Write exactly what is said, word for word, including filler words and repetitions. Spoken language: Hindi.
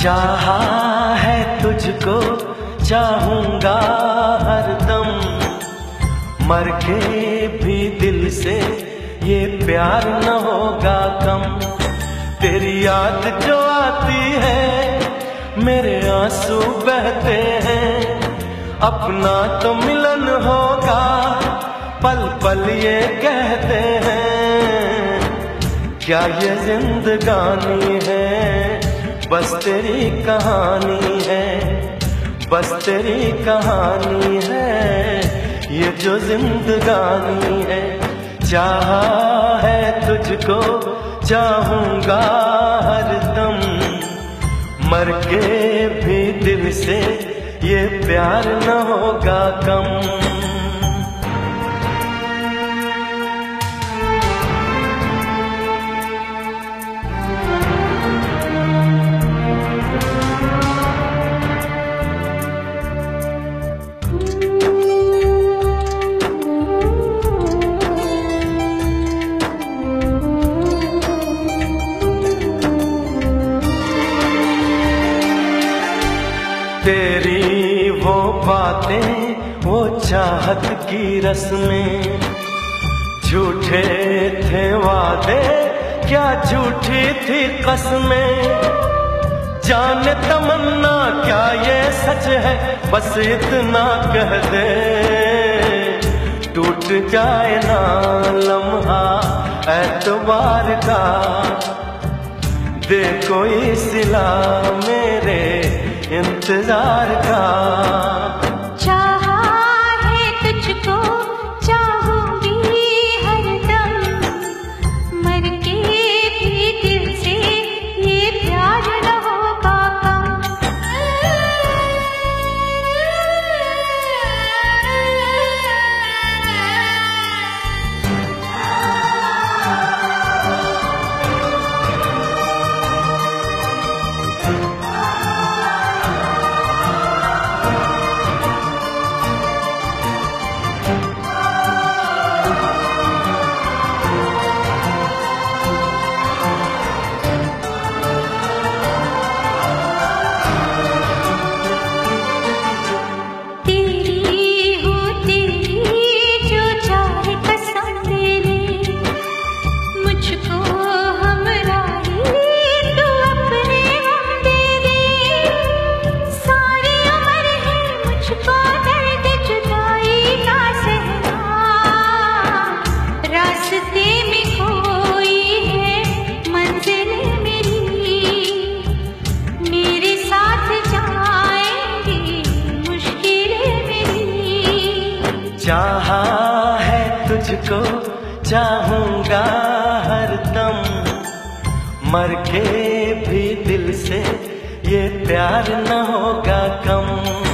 चाहा है तुझको चाहूंगा हरदम, मर के भी दिल से ये प्यार न होगा कम। तेरी याद जो आती है मेरे आंसू बहते हैं, अपना तो मिलन होगा पल पल ये कहते हैं। क्या ये जिंदगानी है बस तेरी कहानी है, बस तेरी कहानी है ये जो जिंदगानी है। चाहा है तुझको चाहूंगा हरदम, मर के भी दिल से ये प्यार न होगा कम। तेरी वो बातें वो चाहत की रस्में, झूठे थे वादे क्या झूठी थी कसमें। जाने तमन्ना क्या ये सच है बस इतना कह दे, टूट जाए ना लम्हा एतबार का, दे कोई सिला मेरे इंतजार का। चाहा है तुझको चाहूंगी हरदम, मर के भी दिल से ये प्यार न होगा कम। चाहा है तुझको चाहूंगा हरदम, मर के भी दिल से ये प्यार न होगा कम।